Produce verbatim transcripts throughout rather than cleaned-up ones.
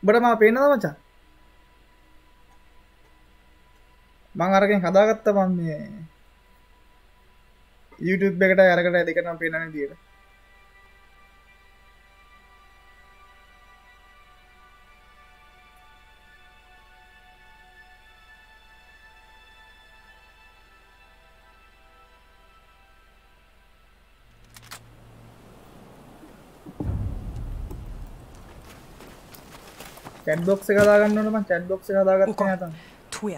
උඹට මම පේනවද මචං? මං අරගෙන හදාගත්තා මම මේ YouTube එකට අරකට දෙකටම පේනනේ විදියට. chat box එක හදාගන්න ඕන මං chat box එක හදාගත්තේ නැතනම්. Två.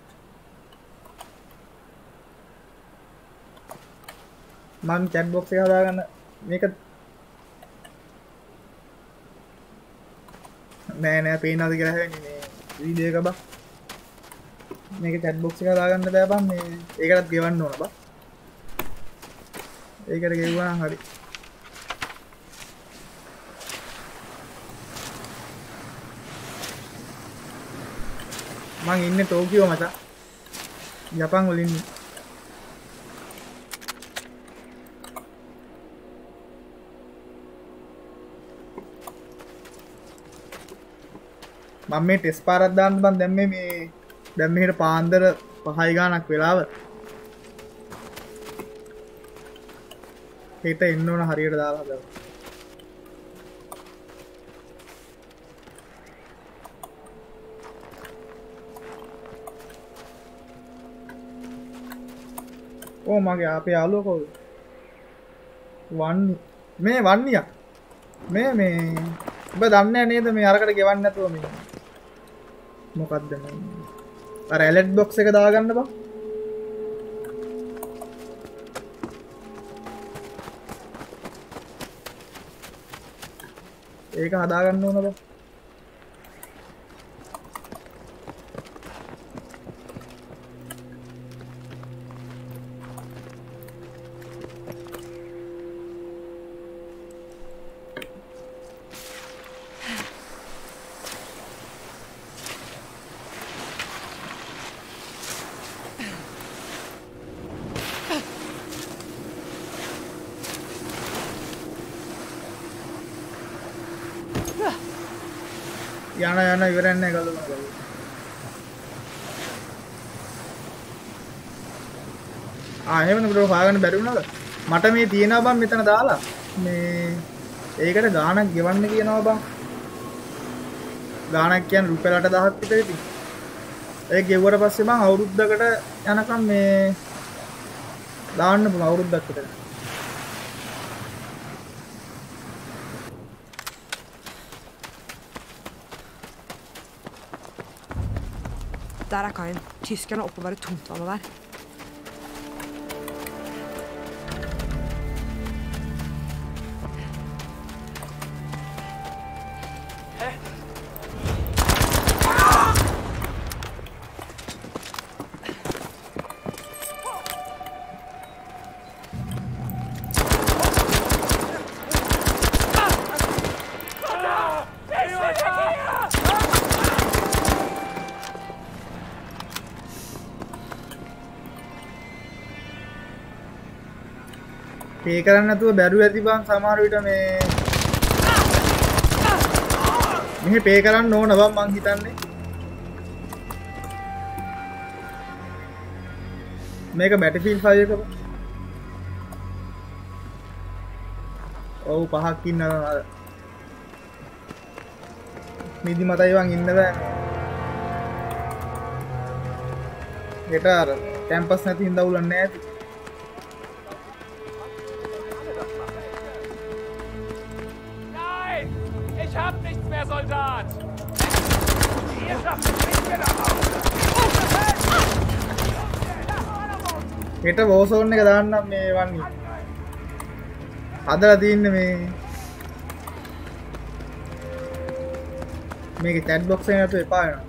මං chat box එක හදාගන්න මේක නෑ නෑ පේනවද කියලා හැවෙන්නේ මේ වීඩියෝ එක බා. මේක chat box එක හදාගන්න බෑ බං මේ ඒකටත් ගෙවන්න ඕන බා. ඒකට ගෙවුවා නම් හරි. මං ඉන්නේ ටෝකියෝ මචං. ජපාන් වල ඉන්නේ. මම මේ ටෙස්ට් පාරක් දාන්න බං දැන් මේ මේ දැන් මෙහෙට පාන්දර පහයි ගානක් වෙලාව. හෙට එන්න ඕන හරියට දාලා හදලා. ඕ මගේ අපේ යාළුවා කවුද? වන් මේ වන්නියා. මේ මේ ඔබ දන්නේ නේද මේ අරකට ගෙවන්න නැතුව මේ මොකක්ද මේ අර ඇලර්ට් බොක්ස් එක දාගන්න බං. ඒක හදාගන්න ඕන බං. යන යන ඉවරන්නේ ගලවන ගලවන. ආ එහෙමනේ බ්‍රෝ හොයාගන්න බැරි වුණාද? මට මේ තියෙනවා බං මෙතන දාලා. මේ ඒකට ගාණක් ගෙවන්න කියනවා බං. ගාණක් කියන්නේ රුපියල් අටදාහක් විතර ඉතින්. ඒක ගෙවුවට පස්සේ බං අවුරුද්දකට යනකම් මේ දාන්න පුළුවන් අවුරුද්දක් විතර. Där är kajen. Tyskarna uppe var det tomt vann där. පේ කරන්න නැතුව බැරුව ඇති බං සමහර විට මේ මෙහෙ පේ කරන්න ඕන බං මං හිතන්නේ මේක Battlefield five එක බං ඔව් පහක් ඉන්නවා නිදි මතයි බං ඉන්න බෑ හෙට අර කැම්පස් නැති හින්දා උලන්නේ නැති Soldat! Ihr schafft es nicht mehr nach Hause! හෙට වෝසෝන් එක දාන්නම් මේ වන්නේ. හදලා තින්නේ මේ මේකේ chat box එක නැතුව එපා වෙනවා.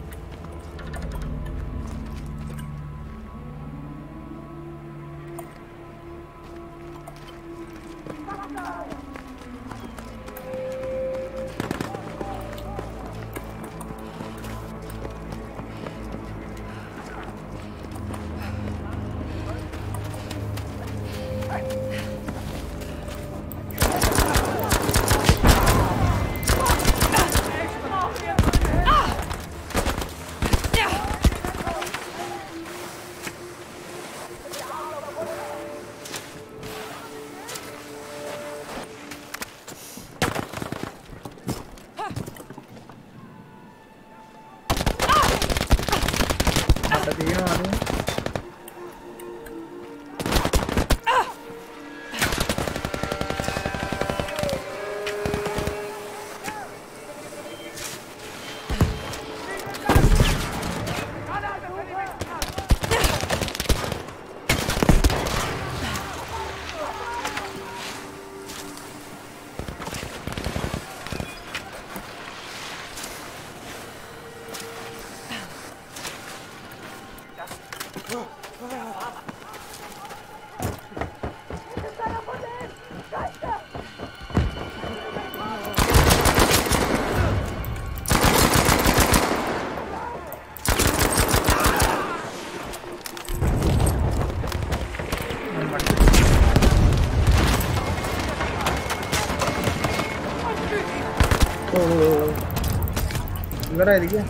ඉවරයිද කිය?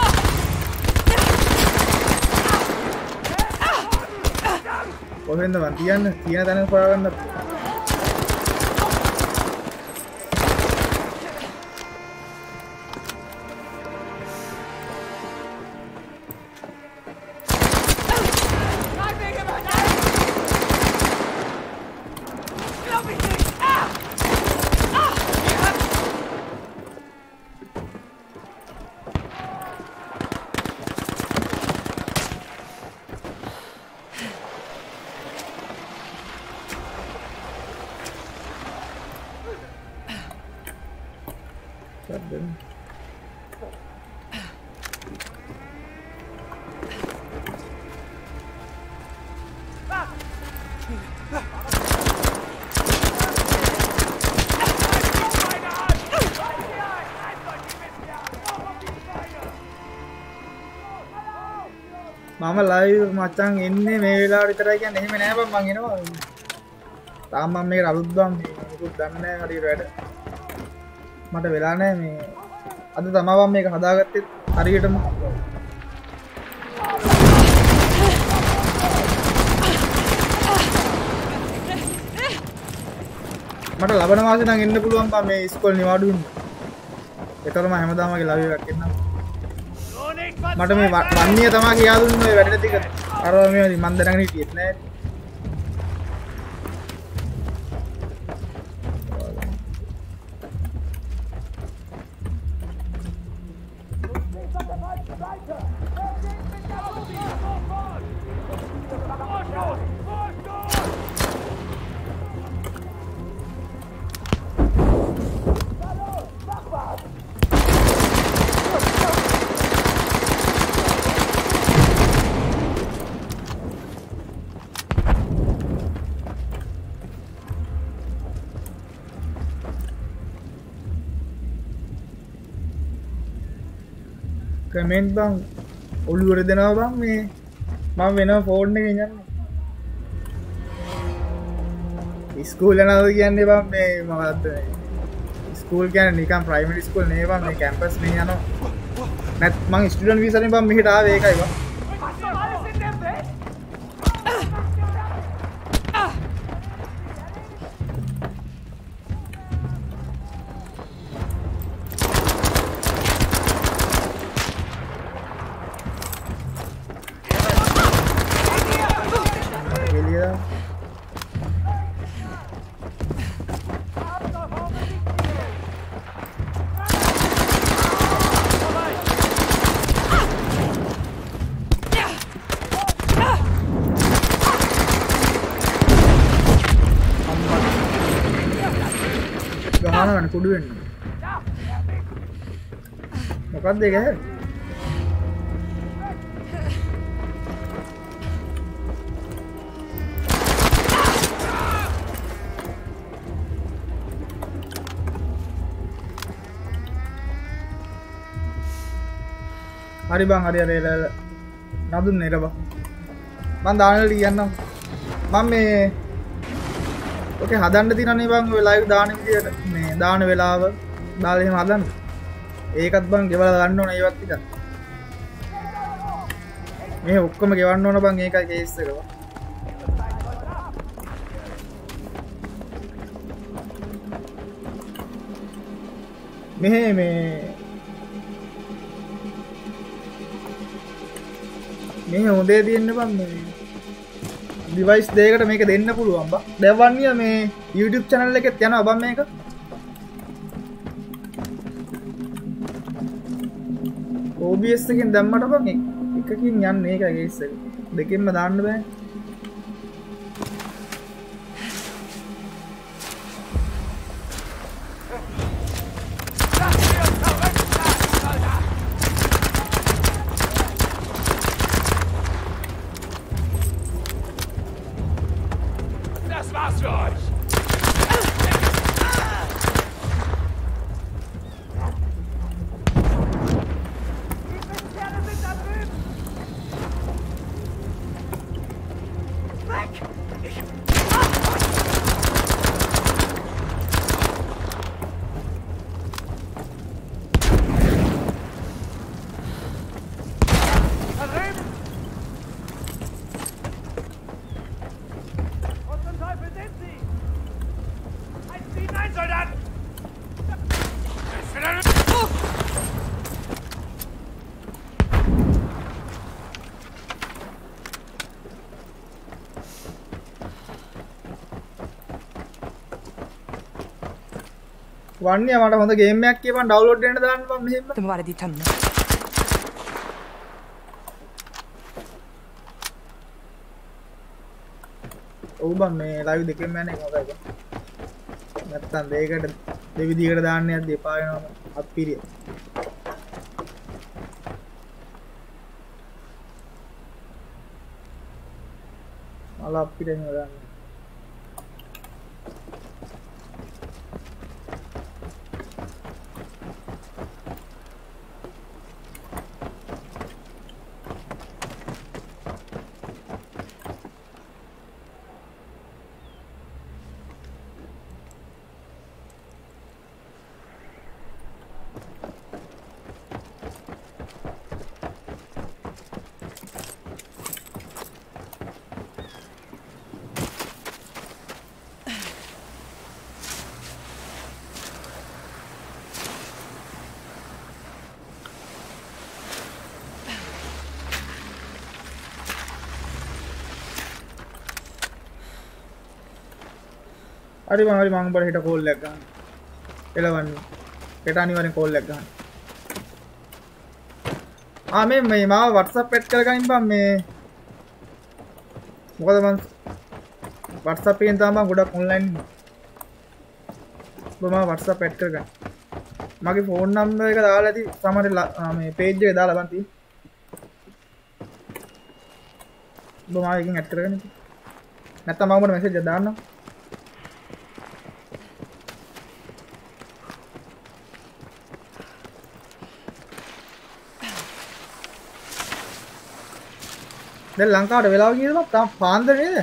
කොහෙන්ද මන් තියන්නේ? තියන තැන හොයාගන්න. මම ලයිව් මචං එන්නේ මේ වෙලාවට විතරයි කියන්නේ එහෙම නෑ බං මං එනවා තාම මම මේක අලුත් බං මේකුත් දන්නේ නෑ හරියට වැඩ මට වෙලා නෑ මේ අද තමයි මම මේක හදාගත්තේ හරියටම මට ලබන මාසේ නම් එන්න පුළුවන් බං මේ ඉස්කෝලේ නිවාඩු වෙන්න ඒතරම හැමදාම මගේ ලයිව් එකක් එන්නම් මට මේ වන්නිය තමා කියා දුන්නේ ඔය වැඩ ටික අර මේ මන් දැනගෙන හිටියෙත් නෑ කමෙන්ට් බං ඔළුවට දෙනවා බං මේ මම වෙනම ෆෝන් එකෙන් යන්නේ ස්කූල් යනවා කියන්නේ බං මේ මොකද්ද ස්කූල් කියන්නේ නිකන් ප්‍රයිමරි ස්කූල් නේ බං මේ කැම්පස් නේ යනවා නැත් මං ස්ටුඩන්ට් වීසානේ බං මෙහෙට ආවේ ඒකයි බං කුඩු වෙන්න මොකක්ද ඒක හරි බං හරි හරි නදුන්නේ ඊට බං මං දානවලට කියන්නම් මම මේ ඔකේ හදන්න තියෙනනේ බං ඔය ලයිව් දාන විදියට මේ දාන වෙලාව දාලා එහෙම හදන්න ඒකත් බං ගෙවලා ගන්න ඕන ඒවත් ටික මේ ඔක්කොම ගෙවන්න ඕන බං ඒකයි කේස් එක බං මෙහෙ මේ මේ හොඳේ තියෙන්න බං මේ ඩිවයිස් දෙකකට මේක දෙන්න පුළුවන් බං. දැන් වන්නිය මේ YouTube channel එකෙත් යනවා බං මේක. O B S එකෙන් දැම්මට බං එකකින් යන්නේ ඒකයි කේස් එක. දෙකෙන්ම දාන්න බෑ. Stehen, Soldaten! වන්නේ මට හොඳ ගේම් එකක් කියපන් ඩවුන්ලෝඩ් වෙන්න දාන්න මම මෙහෙම. De var dit tömda. ඔව් බං මේ ලයිව් දෙකෙන් යන්නේ හොඳයි. නැත්තම් දෙයකට දෙවිදියකට දාන්න යද්දී එපා වෙනවා අත්පිරිය. මල අපිරියෙන් දාන්න. හරි මම හරි මම උඹට හිට කෝල් එකක් ගන්න. එලවන්නේ. හෙට අනිවාර්යෙන් කෝල් එකක් ගන්න. ආ මේ මේ මාව WhatsApp එඩ් කරගනින් බං මේ මොකද මං WhatsApp එකෙන් තමයි මං ගොඩක් ඔන්ලයින් ඉන්නේ. ඔබ මාව WhatsApp එඩ් කරගන්න. මගේ ෆෝන් නම්බර් එක දාලා ඇති සමහර මේ පේජ් එකේ දාලා බං තියෙන්නේ. ඔබ මාව එකෙන් ඇඩ් කරගන්න. නැත්නම් මම උඹට මැසේජ් එකක් දාන්නම්. දැන් ලංකාවට වෙලාව කියනවා තාම පාන්දර නේද?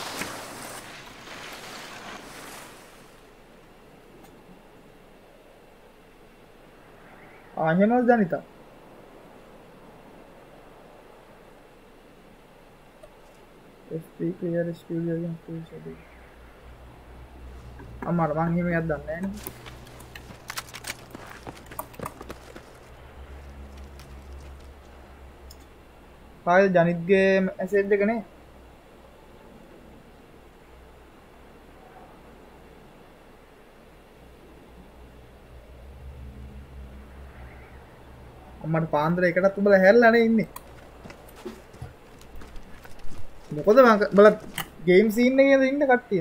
ආ එහෙමද Janitha? F P clear studio එකෙන් පුරුෂද? අම්මාට මං එහෙම එකක් දන්නේ නැහැ නේ. කායි ජනිත්ගේ මැසේජ් එක නේ අම්මට පාන්දර එකටත් උඹලා හැරලානේ ඉන්නේ මොකද උඹලා ගේම් සීන් එකේද ඉන්න කට්ටිය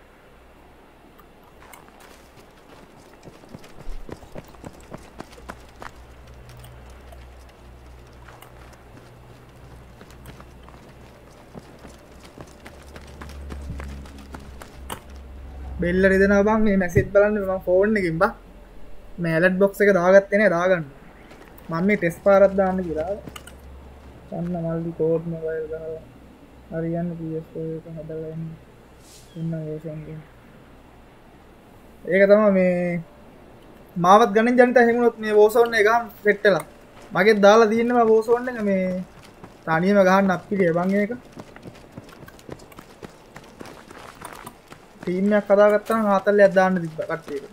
බෙල්ල රිදෙනවා බං මේ මැසේජ් බලන්න මම ෆෝන් එකකින් බං මේ ඇලර්ට් බොක්ස් එක දාගත්තේ නේ දාගන්න මම මේ ටෙස්ට් පාරක් දාන්න කියලා අන්න මල්ලි කෝඩ් මොබයිල් ගහලා හරියන්නේ පී එස් ෆෝර් එක හදලා එන්නේ ඉන්න වර්ෂන් එක ඒක තමයි මේ මාවත් ගණන් ජනිත හැමුණොත් මේ වෝසෝන් එක ගහන්න සෙට් වෙලා මගෙත් දාලා තියෙනවා වෝසෝන් එක මේ තනියම ගහන්න අප්පිරිය බං ඒක ටීම් එකක් හදාගත්තා නම් හතලියක් දාන්න තිබ්බා කට්ටියට.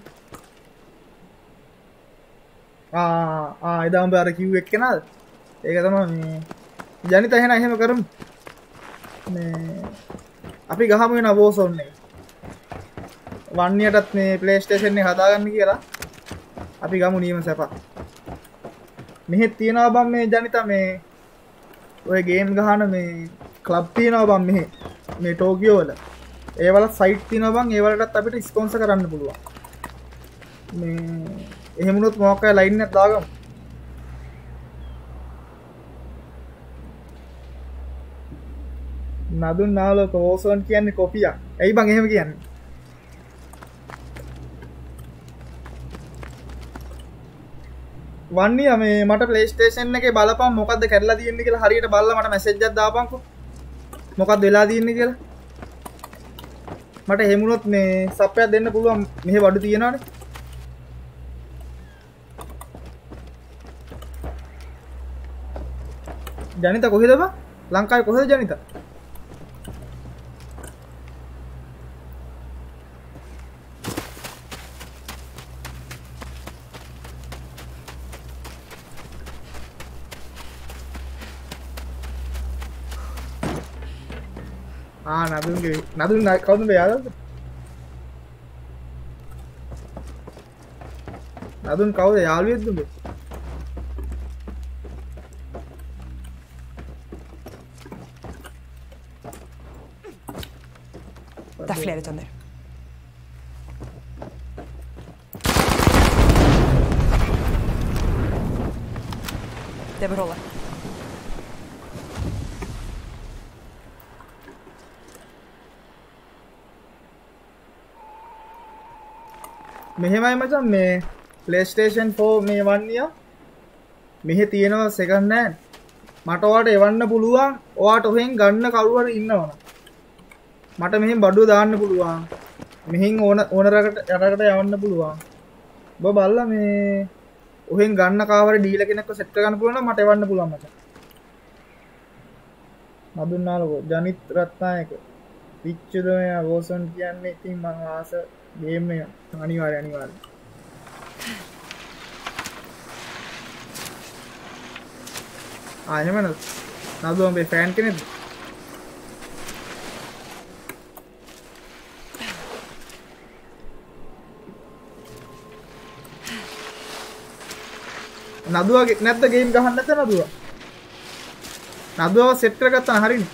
ආ ආ එදා උඹ අර කිව් එක්ක නේද? ඒක තමයි මේ ජනිත එහෙනම් එහෙම කරමු. මේ අපි ගහමු වෙන වෝසෝන් එක. වන්නේටත් මේ PlayStation එක හදාගන්න කියලා අපි ගමු නියම සැප. මෙහෙත් තියනවා බම් මේ ජනිත මේ ඔය ගේම් ගහන මේ ක්ලබ් තියනවා බම් මෙහෙ මේ ටෝකියෝ වල. ඒවල සයිට් තියෙනවා බං ඒවලටත් අපිට ස්පොන්සර් කරන්න පුළුවන් මේ එහෙම වුණොත් මොකක් අය ලයින් එකක් දාගමු නදුන් නාලෝක වෝසෝන් කියන්නේ කොපියක් ඇයි බං එහෙම කියන්නේ වන්නේ මේ මට PlayStation එකේ බලපන් මොකද්ද කැඩලා තියෙන්නේ කියලා හරියට බලලා මට මැසේජ් එකක් දාපන්කෝ මොකක්ද වෙලා තියෙන්නේ කියලා මට එහෙමුණොත් මේ සප්පයක් දෙන්න පුළුවන් මෙහෙ වඩු තියෙනවනේ ජනිත කොහෙද බං ලංකාවේ කොහෙද ජනිත ආ නදුන්ගේ නදුන් කවුද මේ යාළුවද? නදුන් කවුද යාළුවෙක්ද උඹේ? Det er flere tønner. Det bør holde. මෙහෙමයි මචං මේ PlayStation four මේ වන්නිය මෙහෙ තියෙනවා second hand මට ඔයාලට එවන්න පුළුවන් ඔයාට ඔහෙන් ගන්න කවුරු හරි ඉන්නවනම් මට මෙහෙන් බඩුව දාන්න පුළුවන් මෙහෙන් ඕන ඕනරකට යටකට යවන්න පුළුවන් ඔබ බලලා මේ ඔහෙන් ගන්න කාවර ඩීලර් කෙනෙක්ව සෙට් කරගන්න පුළුවන් නම් මට එවන්න පුළුවන් මචං නදුන්නාලකෝ ජනිත් රත්නායක පිච්චුද මෙයා වෝසන් කියන්නේ ඉතින් මං ආස ගේම් එක අනිවාර්ය අනිවාර්ය ආ එහෙමද නදු ඔබේ ෆෑන් කෙනෙක්ද නදුවගේ නැද්ද ගේම් ගහන්න නැත්ද නදුව නදුවව සෙට් කරගත්තා හරිනේ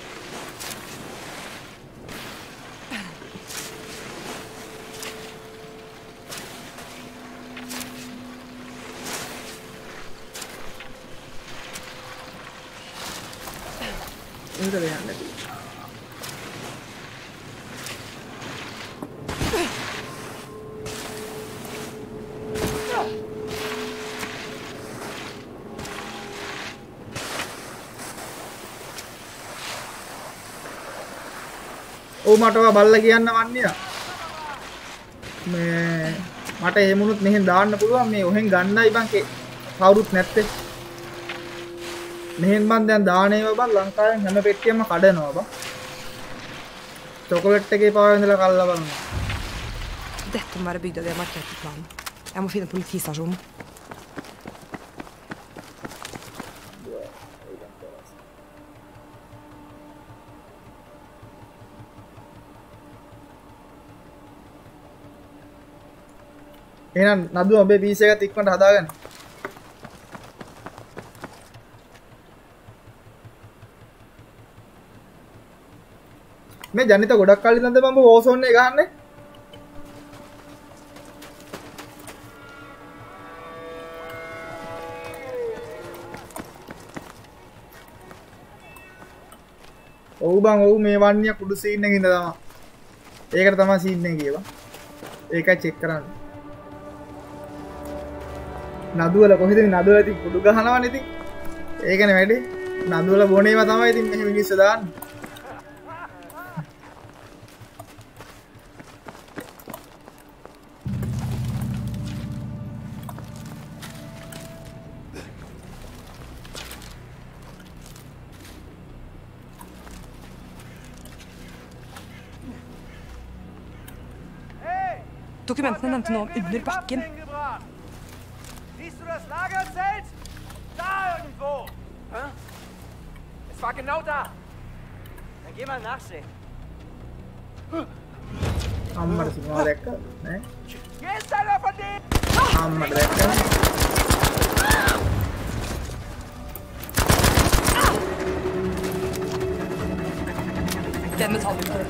ඉන්ද වෙන්නේ නැති ඔව් මටව බල්ලා කියන්න වන්නේ මේ මට එහෙමුණුත් මෙහෙන් දාන්න පුළුවන් මේ ඔහෙන් ගන්නයි බං කවුරුත් නැත්තේ මෙහෙන් මන් දැන් දාන ඒවා බං ලංකාවෙන් හැම පෙට්ටියක්ම කඩනවා බං චොකලට් එකේ පාව ඉඳලා කල්ලා බලනවා Dette må være bygd av det markert på planen. Jeg må finne politistasjonen. එහෙනම් නදු ඔබේ පීස් එකත් ඉක්මනට හදාගන්න. මේ ජනිත ගොඩක් කල් ඉඳන්ද මම වෝසෝන් එක ගහන්නේ. ඔව් බං ඔව් මේ වන්නේ කුඩු සීන් එකේ ඉඳලා තමයි. ඒකට තමයි සීන් එක කියවා. ඒකයි චෙක් කරන්න. නදුවල කොහෙද නදුවල ඉතින් කුඩු ගහනවනේ ඉතින්. ඒකනේ වැඩි. නදුවල බොනේම තමයි ඉතින් මෙහෙම මිනිස්සු දාන්නේ. Dokumentene nevnte noe under bakken. Siehst du das Lagerzelt? Da irgendwo! Hä? Es war genau da! Dann geh mal nachsehen. අම්මට සිනමා දැක්ක නෑ Hier ist einer von denen! අම්මට දැක්ක Den metallbiten.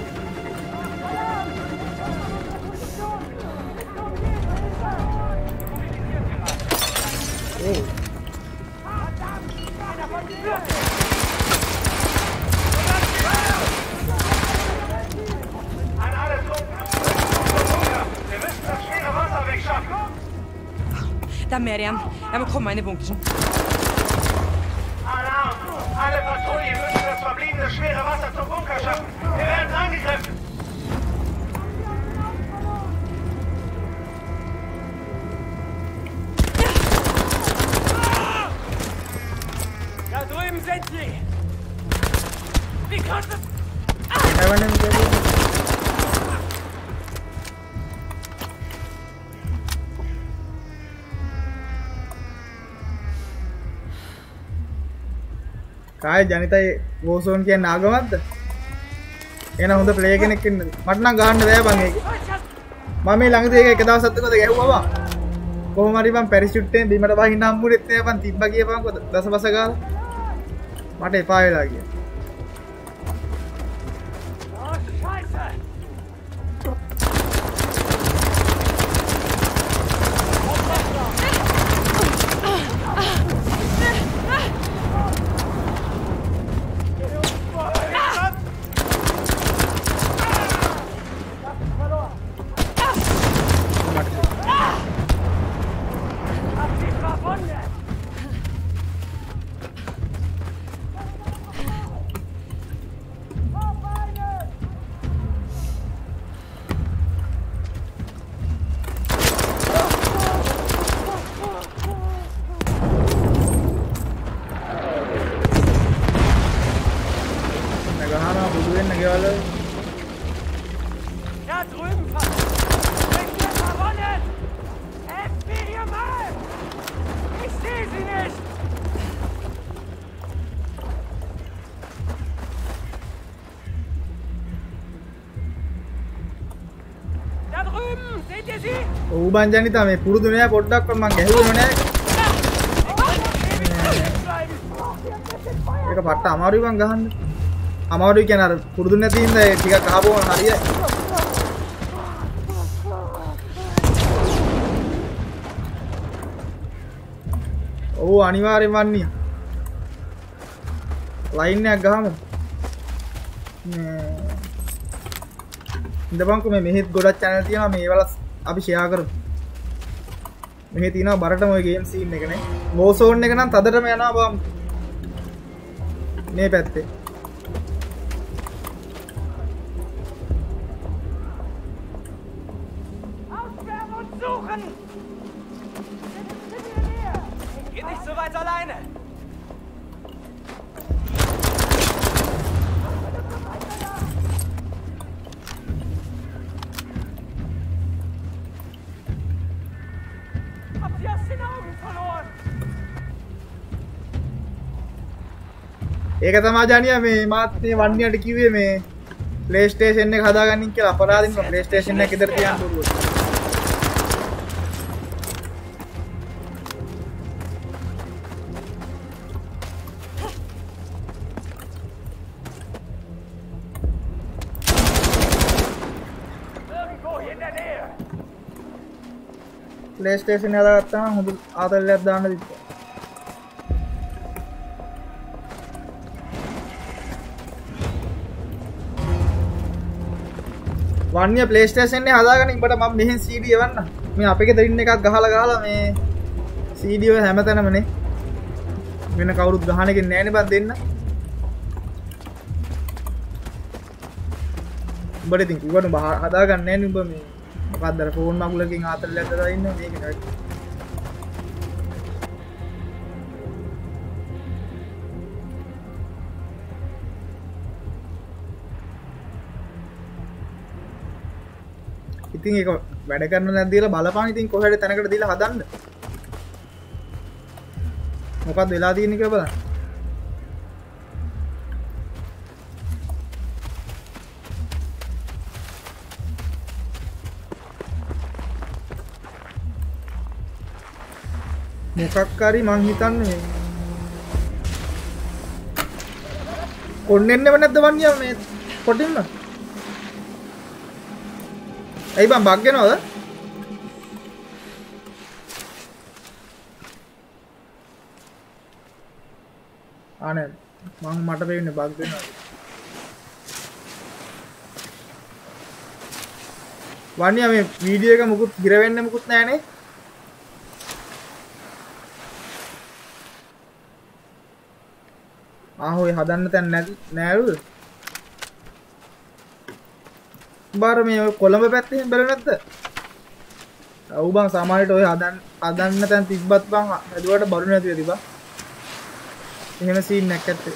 Det er mer igjen. Jeg må komme meg inn i bunkersen. Alarm! Alle Patrouillen müssen das verbliebene schwere Wasser zum Bunker schaffen. Wir werden angegriffen! Da drüben sind sie! Wie konnte es... කාය ජනිතයි වෝසෝන් කියන්නේ ආගමක්ද? එන හොඳ play කෙනෙක් ඉන්නද මට නම් ගහන්න බෑ බං ඒක මම මේ ළඟදී ඒක එක දවසක් දෙකද ගැහුවා බං කොහොම හරි බං පැරිෂුට් එකෙන් බිමට වහින්න හම්බුනේත් නෑ බං තිබ්බා කියපන්කො දසබස ගාලා මට එපා වෙලා ගියා බං ජනිතා මේ පුරුදු නෑ පොඩ්ඩක්වත් මං ගැහුවේ නෑ ඒක පට්ට අමාරුයි බං ගහන්න අමාරුයි කියන අර පුරුදු නැති හින්දා ඒ ටිකක් අහපුවම හරියයි ඔව් අනිවාර්යෙන් වන්නේ ලයින් එකක් ගහමු මේ ඉඳපන්කො මේ මෙහෙත් ගොඩක් channel තියෙනවා මේවල අපි ෂෙයා කරමු මෙහෙ තියෙනවා බරටම ඔය ගේම් සීන් එක නේ වෝසෝන් එක නම් තදටම යනවා බම් මේ පැත්තේ Geht nicht so weit alleine. Habt ihr aus den Augen verloren? ඒක තමයි ජානියා මේ මාත් මේ වන්නේට කිව්වේ මේ PlayStation එක හදාගන්නින් කියලා අපරාධින් මම PlayStation එක ඉදර තියන්න පුළුවන්. PlayStation එක හදාගත්තාම හොඳ ආතල්ලයක් දාන්න තිබ්බා. වන්නේ PlayStation එක හදාගෙන ඉඹට මම මෙහෙන් C D එවන්න. මේ අපේ දෙන්න එකක් ගහලා ගහලා මේ C D ඔය හැමතැනම නේ. වෙන කවුරුත් ගහන එකේ නෑනේ බං දෙන්න. උඹට ඉතින් කිව්වනේ උඹ හදාගන්න නෑනේ උඹ මේ මොකක්ද අර ෆෝන් මගුලකින් ආතල්ලයක් දාලා ඉන්නේ මේක නෑ. ඉතින් ඒක වැඩ කරන්න නැද්ද කියලා බලපන් ඉතින් කොහෙද තැනකට දීලා හදන්න. මොකක්ද වෙලා තියෙන්නේ කියලා බලන්න. මොකක් හරි මං හිතන්නේ කොන්නෙන්නව නැද්ද වන්නේ මේ කොටින්ම ඇයි බං බග් වෙනවද ආනේ මං මට වෙන්නේ බග් වෙනවද වන්නේ මේ වීඩියෝ එක මුකුත් හිර වෙන්නේ මුකුත් නැහනේ ආහොය හදන්න තැන් නැති නෑලුද බාර මේ ඔය කොළඹ පැත්තේ බැලුව නැද්ද? ඔව් බං සාමාන්‍යයට ඔය හදන්න හදන්න තැන් තිබ්බත් බං හදුවට බරු නැතිව තිබා. එහෙම සීන් එකක් ඇත්තේ.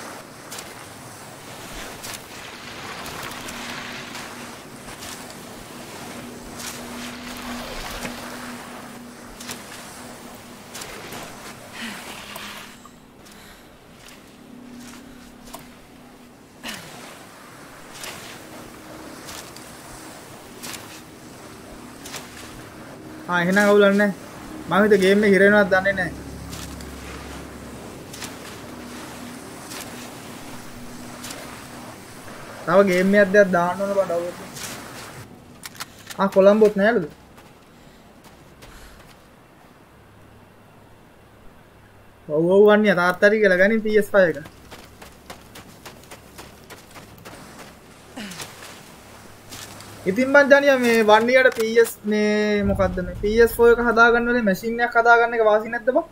ආ එහෙනම් අවුලක් නැහැ. මම හිතුවේ ගේම් එක හිර වෙනවද දන්නේ නැහැ. තව ගේම් එකක් දැන් දාන්න ඕන බඩ අවුත්. ආ කොලම්බොත් නෑලුද? ඔව් ඔව් වන්නේ තාත්තාරි කියලා ගනින් P S five එක. ඉතින් මං ජානියා මේ one year P S මේ මොකද්ද මේ P S four එක හදාගන්න වෙලේ මැෂින් එකක් හදාගන්න එක වාසි නැද්ද බං?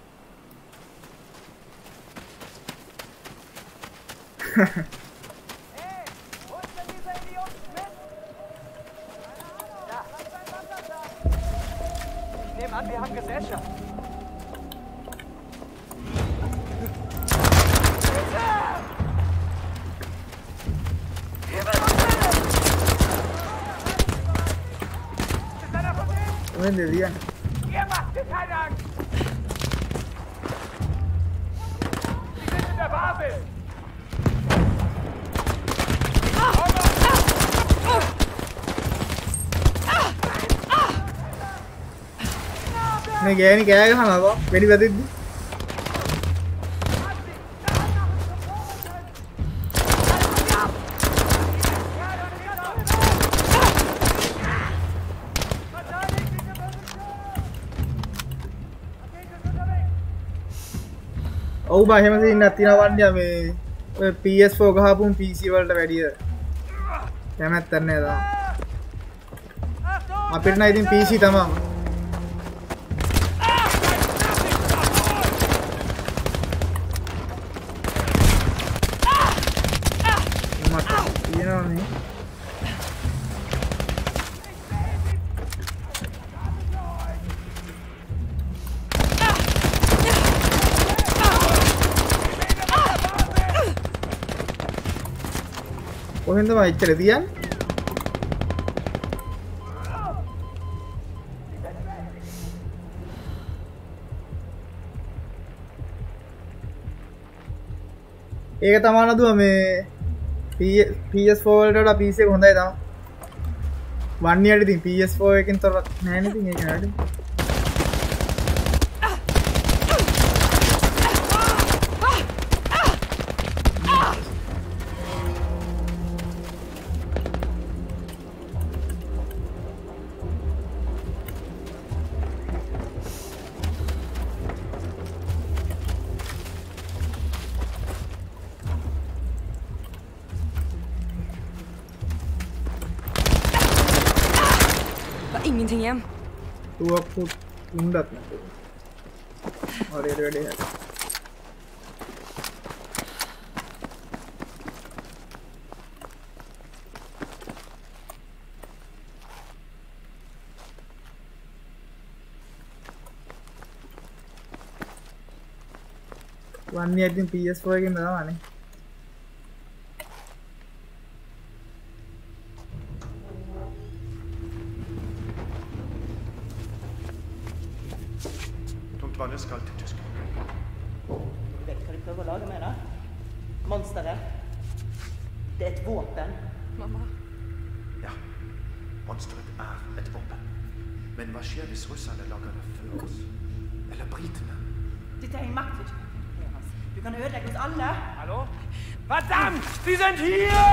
Mann, wir haben Gesellschaft. Wen der Lian? Ihr macht dir keine Angst. Sie sind in der Basis. මේ ගෑණි කෑ ගහනවා වෙඩි වැදිද්දි ඔව් බා එහෙම දෙන්නක් තියනවා වන්නේ මේ ඔය P S four ගහපුම් P C වලට වැඩිය කැමැත්තක් නැහැ තාම අපිට නම් ඉතින් P C තමයි කොහෙන්ද මම ඉච්චර තියන්නේ ඒක තමයි නදුව මේ P S four වලට වඩා P C එක හොඳයි තමයි one year ඉතින් P S four එකකින් තොර නැහැ නේද ඉතින් ඒක නේද Ingenting igjen. Du har fått undat meg. Har det det her? One year din P S four එකෙන් දාවනේ. Tungtvann skal til Tyskland. Du vet hva de prøver å lage med det? Monsteret. Det er et våpen. Mamma. Ja, monsteret er et våpen. Men hva skjer hvis russerne lager det før oss? Eller britene? Dette er en maktforskjell. Du kan ødelegge oss alle. Hallo? Verdammt! Sie sind hier!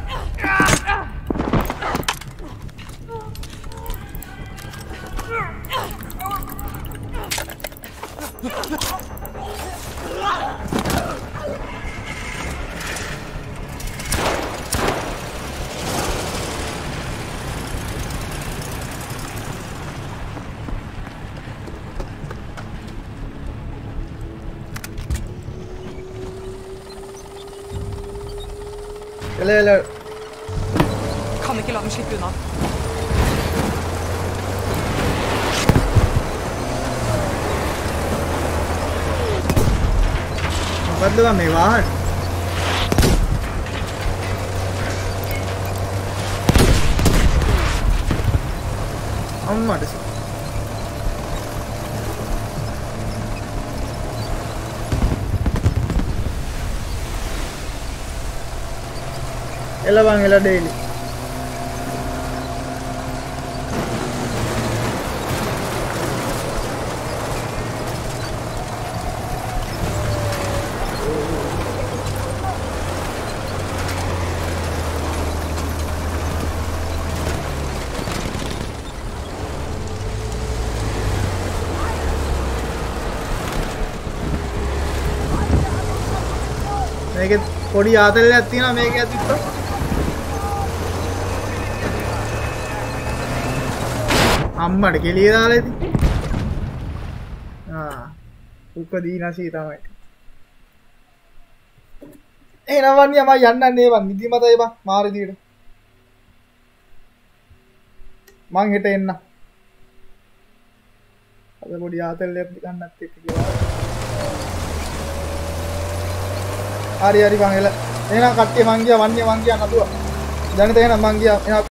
Eller eller Kan ikke la dem slippe unna. මොකද්ද මේ වාහන අම්මට එළ බං එළ daily මේකෙත් පොඩි ආතල්ලයක් තියෙනවා මේක ඇතුළත. අම්මට කෙලිය දාලා ඉතින්. ආ උපදීනසී තමයි. එහෙනම් වන්නේ මම යන්නන්නේ බං නිදිමතයි බං මාරි දියට. මං හෙට එන්න. අද පොඩි ආතල්ලයක් ගන්නත් එක්ක කියලා. හරි හරි බං එල. එහෙනම් කට්ටිය මං ගියා වන්නේ මං ගියා නදුවා. දැන් තේරෙනවා මං ගියා.